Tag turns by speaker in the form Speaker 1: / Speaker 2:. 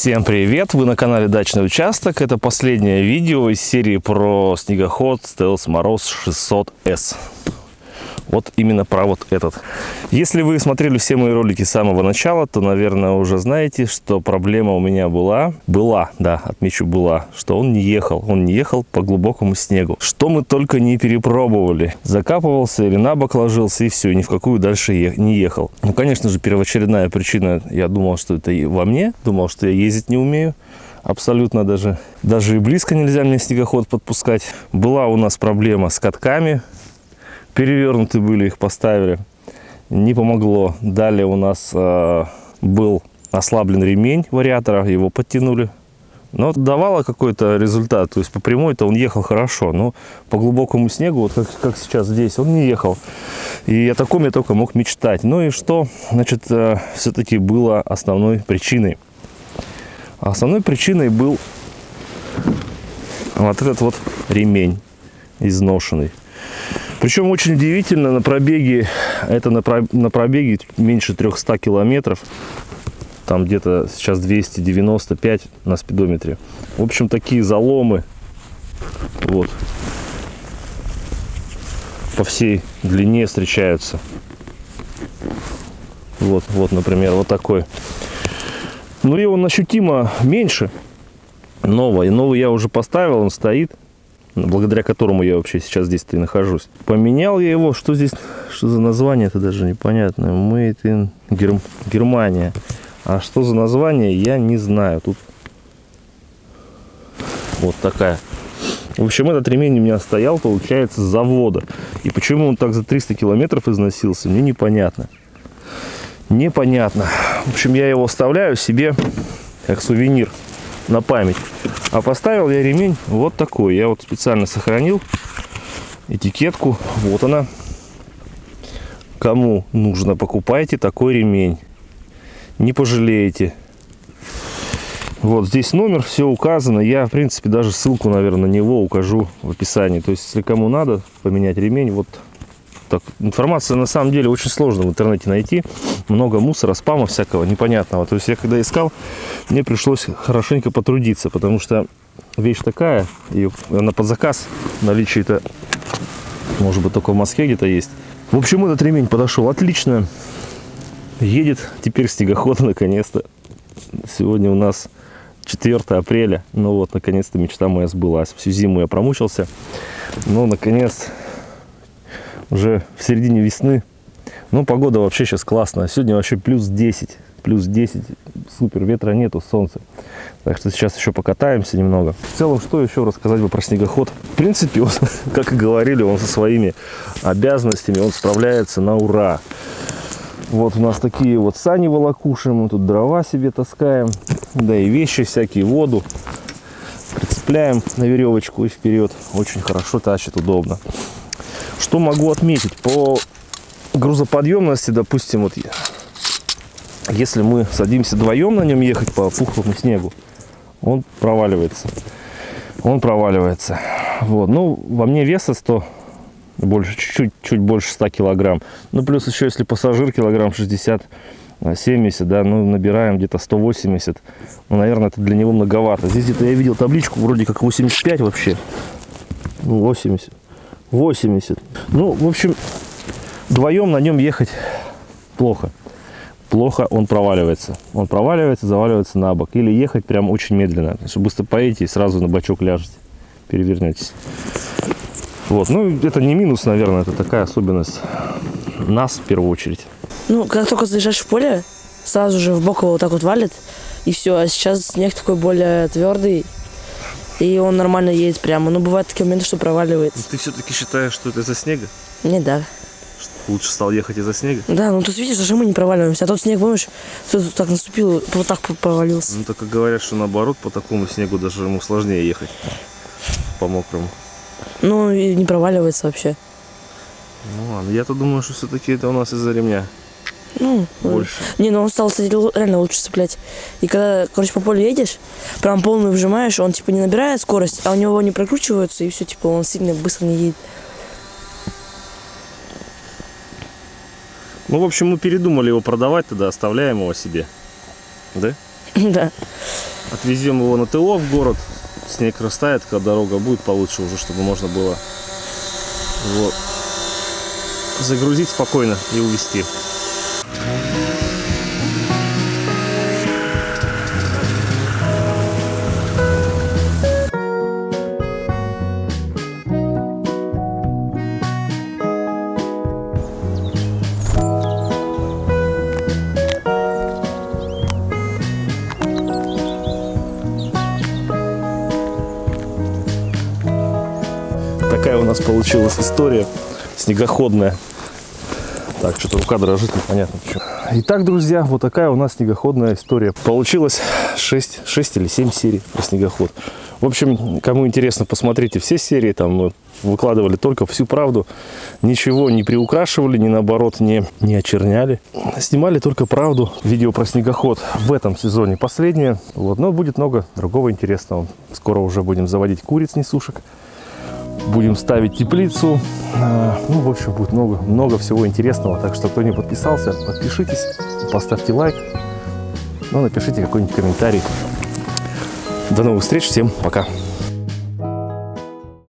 Speaker 1: Всем привет! Вы на канале Дачный Участок. Это последнее видео из серии про снегоход Stealth Moroz 600S. Вот именно про вот этот. Если вы смотрели все мои ролики с самого начала, то, наверное, уже знаете, что проблема у меня была, отмечу, что он не ехал по глубокому снегу. Что мы только не перепробовали. Закапывался или на бок ложился, и все, ни в какую дальше не ехал. Ну, конечно же, первоочередная причина, я думал, что это и во мне, думал, что я ездить не умею. Абсолютно даже и близко нельзя мне снегоход подпускать. Была у нас проблема с катками. Перевернуты были, их поставили. Не помогло. Далее у нас был ослаблен ремень вариатора, его подтянули. Но давало какой-то результат. То есть по прямой-то он ехал хорошо. Но по глубокому снегу, вот как сейчас здесь, он не ехал. И о таком я только мог мечтать. Ну и что, значит, все-таки было основной причиной? Основной причиной был вот этот вот ремень изношенный. Причем очень удивительно, на пробеге, это на пробеге меньше 300 километров, там где-то сейчас 295 на спидометре. В общем, такие заломы вот по всей длине встречаются. Вот, например, вот такой. Ну и он ощутимо меньше. Новый я уже поставил, он стоит. Благодаря которому я вообще сейчас здесь-то и нахожусь. Поменял я его. Что здесь? Что за название? Это даже непонятно. Made in Германия. А что за название, я не знаю. Тут вот такая. В общем, этот ремень у меня стоял, получается, с завода. И почему он так за 300 километров износился, мне непонятно. Непонятно. В общем, я его оставляю себе как сувенир на память. А поставил я ремень вот такой. Я вот специально сохранил этикетку. Вот она. Кому нужно, покупайте такой ремень. Не пожалеете. Вот здесь номер, все указано. Я, в принципе, даже ссылку, наверное, на него укажу в описании. То есть, если кому надо поменять ремень, вот так. Информация на самом деле очень сложно в интернете найти. Много мусора, спама всякого непонятного. То есть я когда искал, мне пришлось хорошенько потрудиться, потому что вещь такая, и она под заказ, наличие-то, может быть, только в Москве где-то есть. В общем, этот ремень подошел отлично. Едет теперь снегоход наконец-то. Сегодня у нас 4 апреля. Ну вот, наконец-то мечта моя сбылась. Всю зиму я промучился. Но, наконец, уже в середине весны. Ну, погода вообще сейчас классная. Сегодня вообще плюс 10. Плюс 10. Супер. Ветра нету, солнце. Так что сейчас еще покатаемся немного. В целом, что еще рассказать бы про снегоход? В принципе, он, как и говорили, он со своими обязанностями, он справляется на ура. Вот у нас такие вот сани волокуши. Мы тут дрова себе таскаем. Да и вещи всякие, воду. Прицепляем на веревочку и вперед. Очень хорошо тащит, удобно. Что могу отметить? По грузоподъемности, допустим, вот если мы садимся вдвоем на нем ехать по пухлому снегу, он проваливается. Вот. Ну, во мне веса 100, больше, чуть больше 100 килограмм. Ну, плюс еще, если пассажир килограмм 60-70, да, ну, набираем где-то 180. Ну, наверное, это для него многовато. Здесь где-то я видел табличку, вроде как 85 вообще. Ну, 80. Ну, в общем, вдвоем на нем ехать плохо. Плохо, он проваливается. Он проваливается, заваливается на бок. Или ехать прям очень медленно. Потому что быстро поедете и сразу на бочок ляжете. Перевернетесь. Вот. Ну, это не минус, наверное. Это такая особенность нас в первую очередь.
Speaker 2: Ну, как только заезжаешь в поле, сразу же в бок его вот так вот валит. И все. А сейчас снег такой более твердый. И он нормально едет прямо. Но бывают такие моменты, что проваливается.
Speaker 1: Ты все-таки считаешь, что это из-за снега?
Speaker 2: Не, да.
Speaker 1: Лучше стал ехать из-за снега?
Speaker 2: Да, ну тут видишь, даже мы не проваливаемся. А тот снег, помнишь, тут так наступил, вот так провалился.
Speaker 1: Ну, так как говорят, что наоборот, по такому снегу даже ему сложнее ехать. По мокрому.
Speaker 2: Ну, и не проваливается вообще.
Speaker 1: Ну ладно, я-то думаю, что все-таки это у нас из-за ремня.
Speaker 2: Ну,
Speaker 1: больше.
Speaker 2: Не, ну он стал, кстати, реально лучше цеплять. И когда, короче, по полю едешь, прям полную вжимаешь, он типа не набирает скорость, а у него не прокручиваются, и все, типа, он сильно быстро не едет.
Speaker 1: Ну, в общем, мы передумали его продавать, тогда оставляем его себе. Да?
Speaker 2: Да.
Speaker 1: Отвезем его на ТО в город. Снег растает, когда дорога будет получше уже, чтобы можно было его загрузить спокойно и увезти. Такая у нас получилась история снегоходная. Так, что-то рука дрожит, непонятно почему. Итак, друзья, вот такая у нас снегоходная история. Получилось 6 или 7 серий про снегоход. В общем, кому интересно, посмотрите все серии. Там мы выкладывали только всю правду. Ничего не приукрашивали, ни наоборот не очерняли. Снимали только правду. Видео про снегоход в этом сезоне последнее. Вот, но будет много другого интересного. Скоро уже будем заводить куриц-несушек. Будем ставить теплицу. Ну, в общем, будет много всего интересного. Так что, кто не подписался, подпишитесь, поставьте лайк. Ну, напишите какой-нибудь комментарий. До новых встреч. Всем пока.